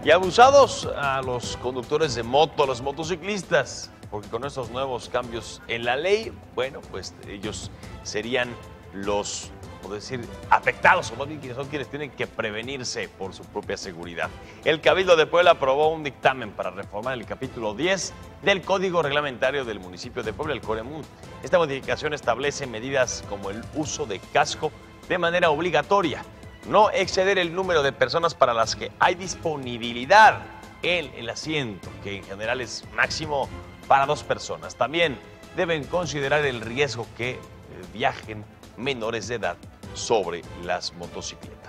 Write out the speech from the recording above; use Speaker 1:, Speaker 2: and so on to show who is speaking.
Speaker 1: Y abusados a los conductores de moto, a los motociclistas, porque con estos nuevos cambios en la ley, bueno, pues ellos serían los, por decir, afectados, o más bien quienes son quienes tienen que prevenirse por su propia seguridad. El Cabildo de Puebla aprobó un dictamen para reformar el capítulo 10 del Código Reglamentario del municipio de Puebla, el Coremún. Esta modificación establece medidas como el uso de casco de manera obligatoria, no exceder el número de personas para las que hay disponibilidad en el asiento, que en general es máximo para 2 personas. También deben considerar el riesgo que viajen menores de edad sobre las motocicletas.